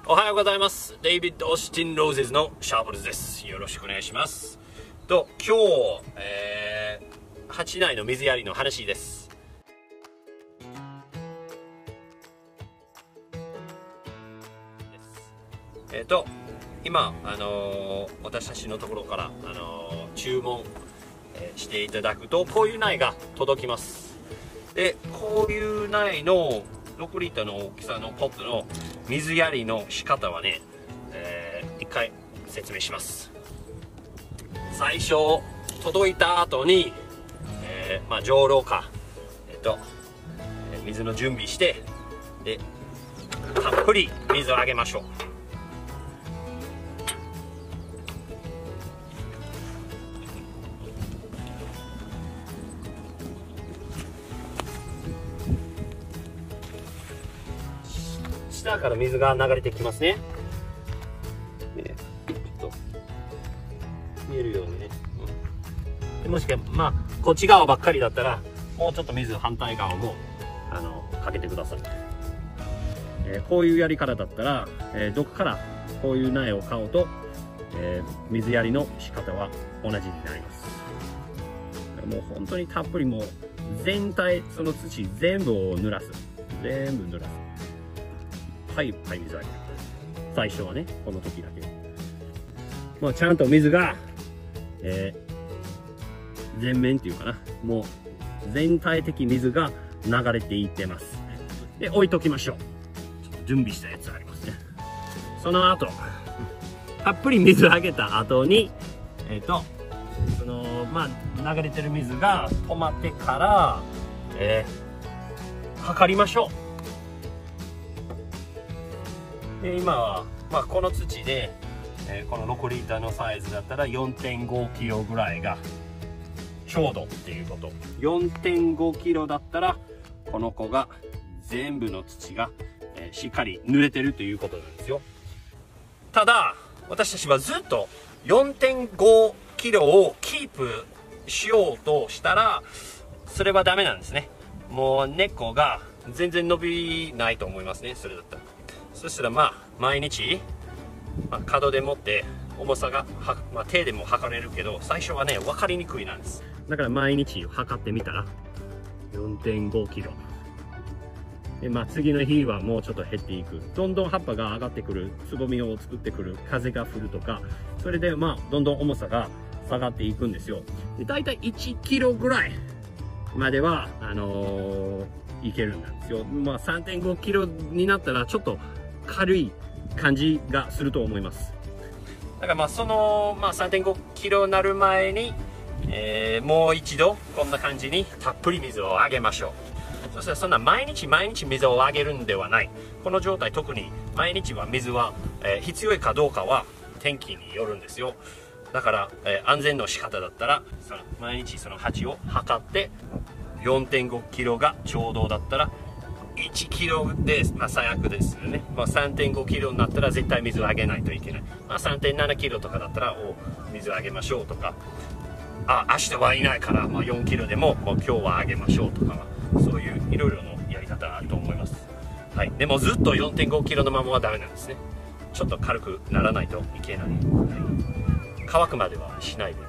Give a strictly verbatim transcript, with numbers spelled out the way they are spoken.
おはようございます。デイビッド・オースティン・ローゼズのシャープルズです。よろしくお願いします。と、今日、えー、鉢内の水やりの話です。えっ、ー、と、今、あのー、私たちのところから、あのー、注文、えー、していただくと、こういう苗が届きます。で、こういう苗のろくリッターの大きさのポットの水やりの仕方はね、えー、一回説明します。最初届いた後に、えー、まあ蒸留か、えっと水の準備して、でたっぷり水をあげましょう。下から水が流れてきますね。ね、ちょっと見えるようにね。うん、でもしかまあこっち側ばっかりだったらもうちょっと水反対側もあのかけてください。えー、こういうやり方だったら、えー、どこからこういう苗を買うと、えー、水やりの仕方は同じになります。もう本当にたっぷりもう全体その土全部を濡らす。全部濡らす。はいはい、水あげる。最初はね、この時だけ。まあ、ちゃんと水が、えー、全面っていうかな、もう全体的水が流れていってます。で、置いときましょう。ちょっと準備したやつありますね。その後、たっぷり水あげた後に、えっと、その、まあ、流れてる水が止まってから、えー、測りましょう。で今は、まあ、この土で、えー、このろくリッターのサイズだったら よんてんごキロぐらいがちょうどっていうこと。 よんてんごキロだったらこの子が全部の土が、えー、しっかり濡れてるということなんですよ。ただ私たちはずっと よんてんごキロをキープしようとしたらそれはダメなんですね。もう根っこが全然伸びないと思いますね、それだったら。そしたらまあ毎日、まあ、角で持って重さがは、まあ、手でも測れるけど最初はね分かりにくいなんです。だから毎日測ってみたら よんてんごキロで、まあ、次の日はもうちょっと減っていく。どんどん葉っぱが上がってくる、つぼみを作ってくる、風が降るとか、それでまあどんどん重さが下がっていくんですよ。でだいたいいちキロぐらいまではあのー、いけるんですよ。まあ さんてんごキロになったらちょっと軽い感じがすると思います。だからまあその、まあ、さんてんごキロになる前に、えー、もう一度こんな感じにたっぷり水をあげましょう。そしたらそんな毎日毎日水をあげるんではない。この状態特に毎日は水は、えー、必要かどうかは天気によるんですよ。だから、えー、安全の仕方だったらその毎日その鉢を測って よんてんごキロがちょうどだったらいちキロで、まあ、最悪ですよね。まあ、さんてんごキロになったら絶対水をあげないといけない。まあ、さんてんななキロとかだったらお水をあげましょうとか、あ明日はいないから、まあ、よんキロでも、もう今日はあげましょうとか、そういういろいろのやり方があると思います。はい、でもずっと よんてんごキロのままはダメなんですね。ちょっと軽くならないといけない。はい、乾くまではしないで